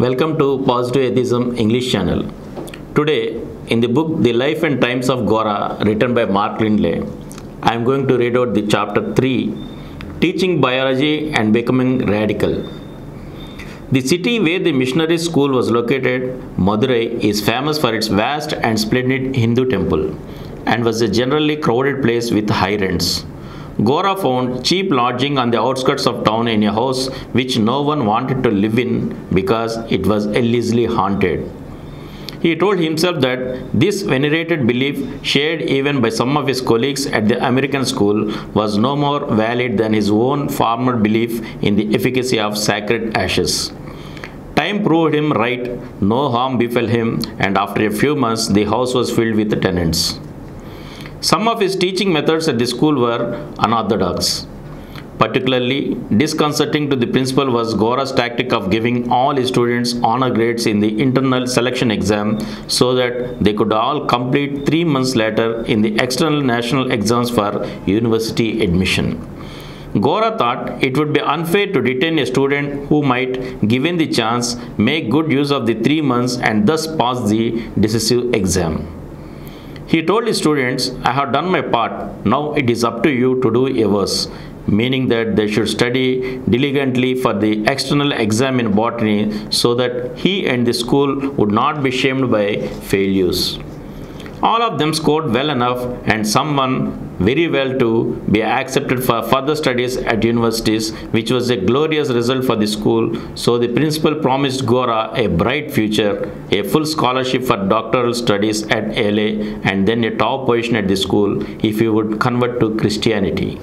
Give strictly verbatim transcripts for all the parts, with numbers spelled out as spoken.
Welcome to Positive Atheism English channel. Today, in the book The Life and Times of Gora, written by Mark Lindley, I am going to read out the chapter three, Teaching Biology and Becoming Radical. The city where the missionary school was located, Madurai, is famous for its vast and splendid Hindu temple and was a generally crowded place with high rents. Gora found cheap lodging on the outskirts of town in a house which no one wanted to live in because it was allegedly haunted. He told himself that this venerated belief, shared even by some of his colleagues at the American school, was no more valid than his own former belief in the efficacy of sacred ashes. Time proved him right, no harm befell him, and after a few months the house was filled with tenants. Some of his teaching methods at the school were unorthodox. Particularly disconcerting to the principal was Gora's tactic of giving all his students honor grades in the internal selection exam so that they could all complete three months later in the external national exams for university admission. Gora thought it would be unfair to detain a student who might, given the chance, make good use of the three months and thus pass the decisive exam. He told his students, I have done my part, now it is up to you to do yours, meaning that they should study diligently for the external exam in botany so that he and the school would not be shamed by failures. All of them scored well enough and someone very well to be accepted for further studies at universities, which was a glorious result for the school. So the principal promised Gora a bright future, a full scholarship for doctoral studies at L A, and then a top position at the school if he would convert to Christianity.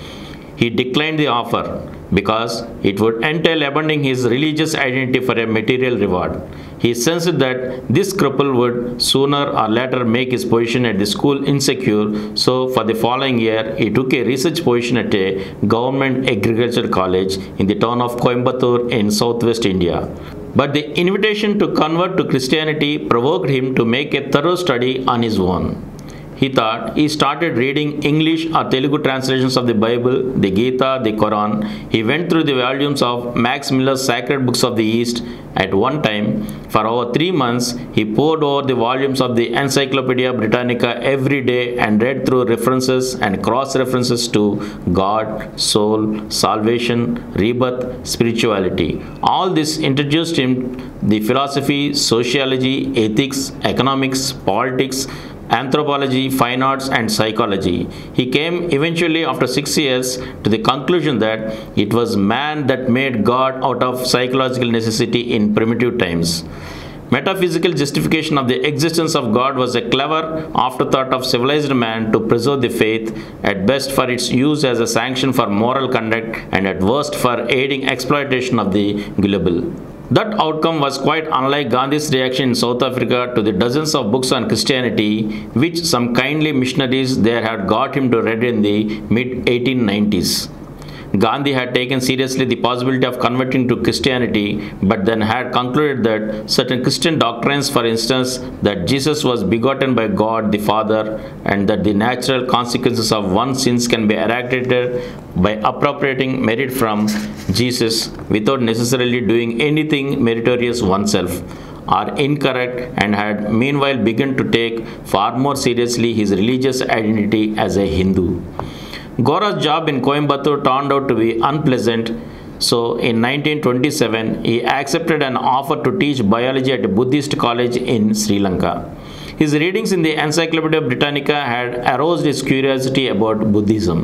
He declined the offer because it would entail abandoning his religious identity for a material reward. He sensed that this cripple would sooner or later make his position at the school insecure, so for the following year he took a research position at a government agricultural college in the town of Coimbatore in southwest India. But the invitation to convert to Christianity provoked him to make a thorough study on his own. He thought he started reading English or Telugu translations of the Bible, the Gita, the Quran. He went through the volumes of Max Miller's Sacred Books of the East. At one time, for over three months, he pored over the volumes of the Encyclopedia Britannica every day and read through references and cross-references to God, soul, salvation, rebirth, spirituality. All this introduced him the philosophy, sociology, ethics, economics, politics, anthropology, fine arts, and psychology. He came eventually after six years to the conclusion that it was man that made God out of psychological necessity in primitive times. Metaphysical justification of the existence of God was a clever afterthought of civilized man to preserve the faith, at best for its use as a sanction for moral conduct and at worst for aiding exploitation of the gullible. That outcome was quite unlike Gandhi's reaction in South Africa to the dozens of books on Christianity which some kindly missionaries there had got him to read in the mid eighteen nineties. Gandhi had taken seriously the possibility of converting to Christianity, but then had concluded that certain Christian doctrines, for instance, that Jesus was begotten by God the Father and that the natural consequences of one's sins can be eradicated by appropriating merit from Jesus without necessarily doing anything meritorious oneself, are incorrect, and had meanwhile begun to take far more seriously his religious identity as a Hindu. Gora's job in Coimbatore turned out to be unpleasant, so in nineteen twenty-seven he accepted an offer to teach biology at a Buddhist college in Sri Lanka. His readings in the Encyclopedia Britannica had aroused his curiosity about Buddhism.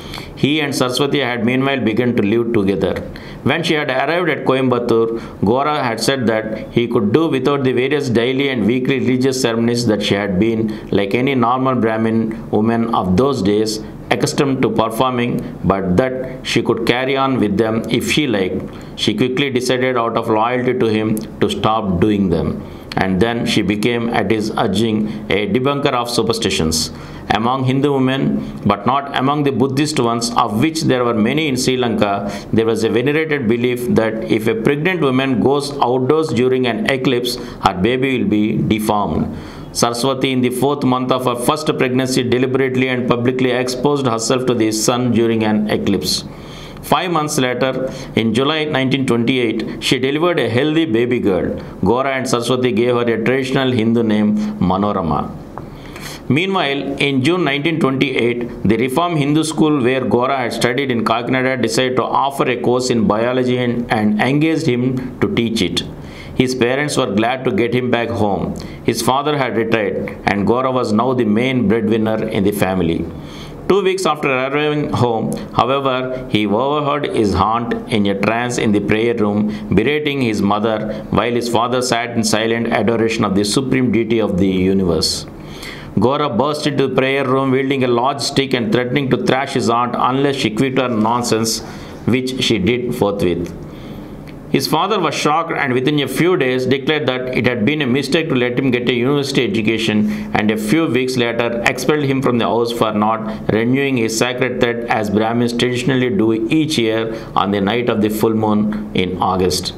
He and Saraswati had meanwhile begun to live together. When she had arrived at Coimbatore, Gora had said that he could do without the various daily and weekly religious ceremonies that she had been, like any normal Brahmin woman of those days, accustomed to performing, but that she could carry on with them if she liked. She quickly decided out of loyalty to him to stop doing them. And then she became, at his urging, a debunker of superstitions. Among Hindu women, but not among the Buddhist ones, of which there were many in Sri Lanka, there was a venerated belief that if a pregnant woman goes outdoors during an eclipse, her baby will be deformed. Saraswati, in the fourth month of her first pregnancy, deliberately and publicly exposed herself to the sun during an eclipse. Five months later, in July nineteen twenty-eight, she delivered a healthy baby girl. Gora and Saraswati gave her a traditional Hindu name, Manorama. Meanwhile, in June nineteen twenty-eight, the Reform Hindu School where Gora had studied in Kakinada decided to offer a course in biology and, and engaged him to teach it. His parents were glad to get him back home. His father had retired, and Gora was now the main breadwinner in the family. Two weeks after arriving home, however, he overheard his aunt in a trance in the prayer room berating his mother while his father sat in silent adoration of the supreme deity of the universe. Gora burst into the prayer room wielding a large stick and threatening to thrash his aunt unless she quit her nonsense, which she did forthwith. His father was shocked and within a few days declared that it had been a mistake to let him get a university education, and a few weeks later expelled him from the house for not renewing his sacred thread as Brahmins traditionally do each year on the night of the full moon in August.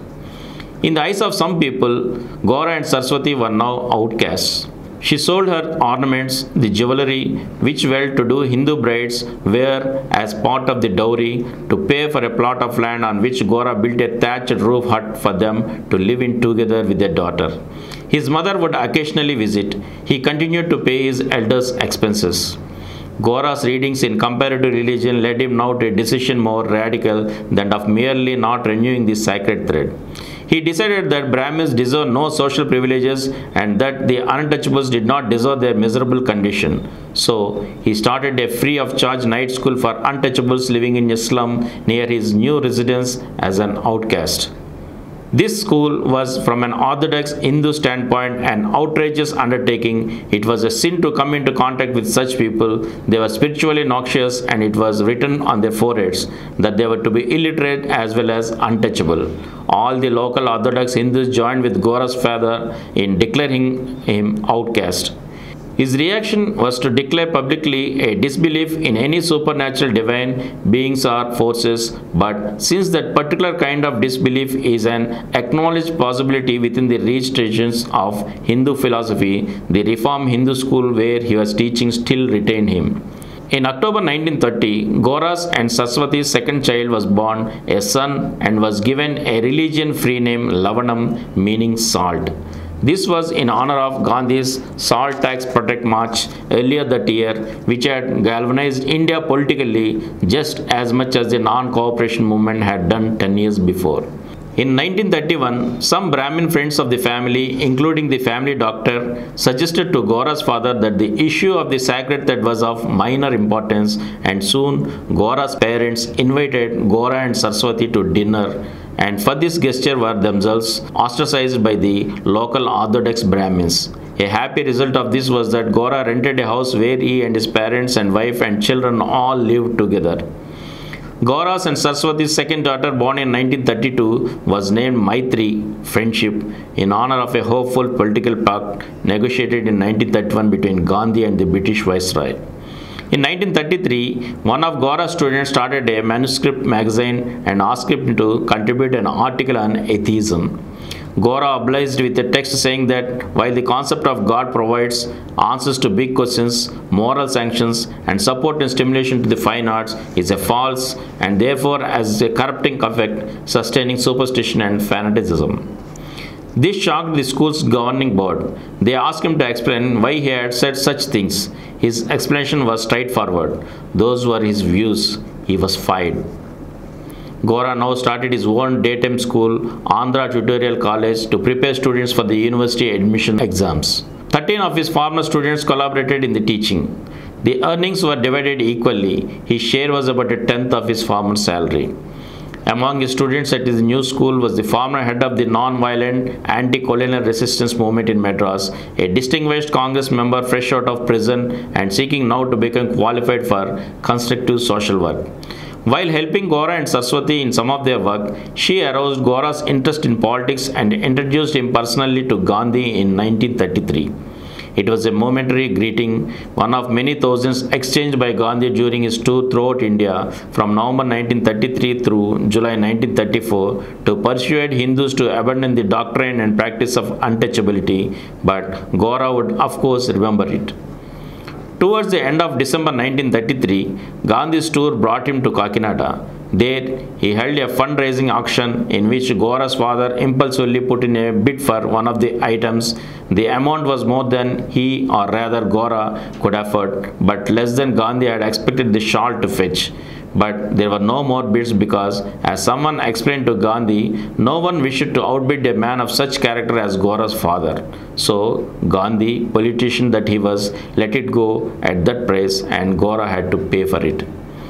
In the eyes of some people, Gora and Saraswati were now outcasts. She sold her ornaments, the jewelry which well-to-do Hindu brides wear as part of the dowry, to pay for a plot of land on which Gora built a thatched roof hut for them to live in together with their daughter. His mother would occasionally visit. He continued to pay his elders' expenses. Gora's readings in comparative religion led him now to a decision more radical than of merely not renewing the sacred thread. He decided that Brahmins deserve no social privileges and that the untouchables did not deserve their miserable condition. So, he started a free of charge night school for untouchables living in a slum near his new residence as an outcast. This school was, from an orthodox Hindu standpoint, an outrageous undertaking. It was a sin to come into contact with such people. They were spiritually noxious, and it was written on their foreheads that they were to be illiterate as well as untouchable. All the local orthodox Hindus joined with Gora's father in declaring him outcast. His reaction was to declare publicly a disbelief in any supernatural divine beings or forces, but since that particular kind of disbelief is an acknowledged possibility within the rich traditions of Hindu philosophy, the Reform Hindu School where he was teaching still retained him. In October nineteen thirty, Gora's and Saraswati's second child was born, a son, and was given a religion-free name Lavanam, meaning salt. This was in honor of Gandhi's Salt Tax Protect March earlier that year, which had galvanized India politically just as much as the non-cooperation movement had done ten years before. In nineteen thirty-one, some Brahmin friends of the family, including the family doctor, suggested to Gora's father that the issue of the sacred thread was of minor importance, and soon Gora's parents invited Gora and Saraswati to dinner, and for this gesture were themselves ostracized by the local Orthodox Brahmins. A happy result of this was that Gora rented a house where he and his parents and wife and children all lived together. Gora's and Saraswati's second daughter, born in nineteen thirty-two, was named Maitri, friendship, in honor of a hopeful political pact negotiated in nineteen thirty-one between Gandhi and the British Viceroy. In nineteen thirty-three, one of Gora's students started a manuscript magazine and asked him to contribute an article on atheism. Gora obliged with a text saying that while the concept of God provides answers to big questions, moral sanctions, and support and stimulation to the fine arts, is a false and therefore has a corrupting effect, sustaining superstition and fanaticism. This shocked the school's governing board. They asked him to explain why he had said such things. His explanation was straightforward. Those were his views. He was fired. Gora now started his own daytime school, Andhra Tutorial College, to prepare students for the university admission exams. Thirteen of his former students collaborated in the teaching. The earnings were divided equally. His share was about a tenth of his former salary. Among his students at his new school was the former head of the non-violent anti-colonial resistance movement in Madras, a distinguished Congress member fresh out of prison and seeking now to become qualified for constructive social work. While helping Gora and Saraswati in some of their work, she aroused Gora's interest in politics and introduced him personally to Gandhi in nineteen thirty-three. It was a momentary greeting, one of many thousands exchanged by Gandhi during his tour throughout India from November nineteen thirty-three through July nineteen thirty-four to persuade Hindus to abandon the doctrine and practice of untouchability, but Gora would of course remember it. Towards the end of December nineteen thirty-three, Gandhi's tour brought him to Kakinada. There, he held a fundraising auction in which Gora's father impulsively put in a bid for one of the items. The amount was more than he, or rather Gora, could afford, but less than Gandhi had expected the shawl to fetch. But there were no more bids because, as someone explained to Gandhi, no one wished to outbid a man of such character as Gora's father. So, Gandhi, politician that he was, let it go at that price, and Gora had to pay for it.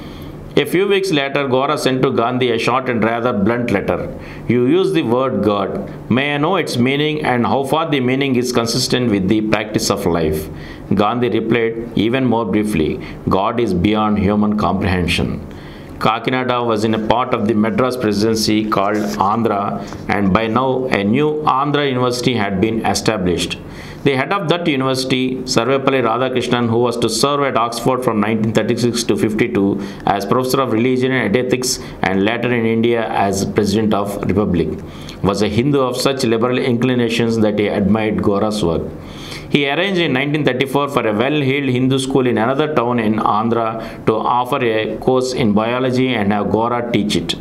A few weeks later, Gora sent to Gandhi a short and rather blunt letter. You use the word God. May I know its meaning and how far the meaning is consistent with the practice of life? Gandhi replied even more briefly, God is beyond human comprehension. Kakinada was in a part of the Madras Presidency called Andhra, and by now a new Andhra University had been established. The head of that university, Sarvepalli Radhakrishnan, who was to serve at Oxford from nineteen thirty-six to fifty-two as Professor of Religion and Ethics and later in India as President of Republic, was a Hindu of such liberal inclinations that he admired Gora's work. He arranged in nineteen thirty-four for a well-heeled Hindu school in another town in Andhra to offer a course in biology and have Gora teach it.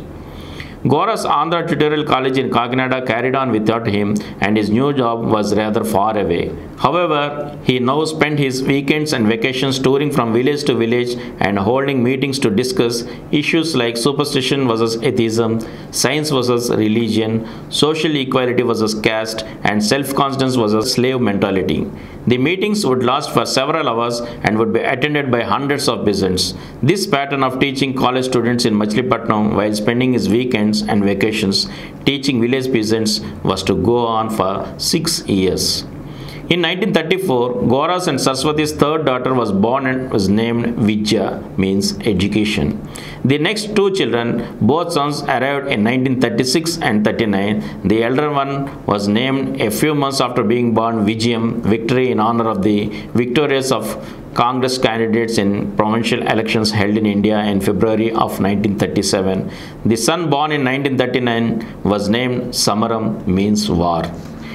Gora's Andhra Tutorial College in Kakinada carried on without him, and his new job was rather far away. However, he now spent his weekends and vacations touring from village to village and holding meetings to discuss issues like superstition versus atheism, science versus religion, social equality versus caste, and self-confidence versus slave mentality. The meetings would last for several hours and would be attended by hundreds of peasants. This pattern of teaching college students in Machilipatnam while spending his weekends and vacations teaching village peasants was to go on for six years. In nineteen thirty-four, Gora's and Saraswati's third daughter was born and was named Vidya, means education. The next two children, both sons, arrived in nineteen thirty-six and thirty-nine. The elder one was named a few months after being born Vijayam, victory in honor of the victorious of Congress candidates in provincial elections held in India in February of nineteen thirty-seven. The son born in nineteen thirty-nine was named Samaram, means war.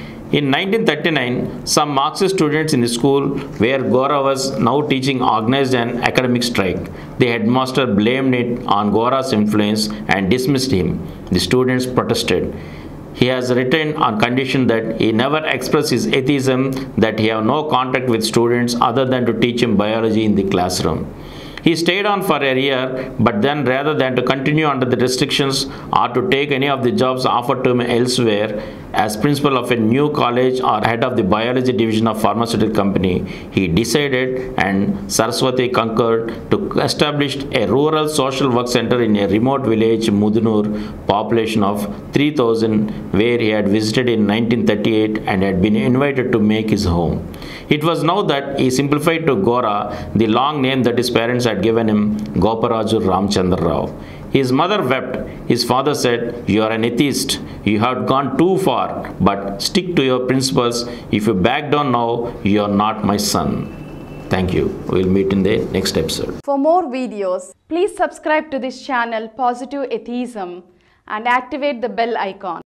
In nineteen thirty-nine, some Marxist students in the school where Gora was now teaching organized an academic strike. The headmaster blamed it on Gora's influence and dismissed him. The students protested. He has written on condition that he never expressed his atheism, that he have no contact with students other than to teach him biology in the classroom. He stayed on for a year, but then rather than to continue under the restrictions or to take any of the jobs offered to him elsewhere, as principal of a new college or head of the biology division of pharmaceutical company, he decided, and Saraswati concurred, to establish a rural social work center in a remote village, Mudunur, population of three thousand, where he had visited in nineteen thirty-eight and had been invited to make his home. It was now that he simplified to Gora the long name that his parents had given him, Goparaju Ramchandra Rao. His mother wept. His father said, "You are an atheist. You have gone too far, but stick to your principles. If you back down now, you are not my son." Thank you. We will meet in the next episode. For more videos, please subscribe to this channel Positive Atheism and activate the bell icon.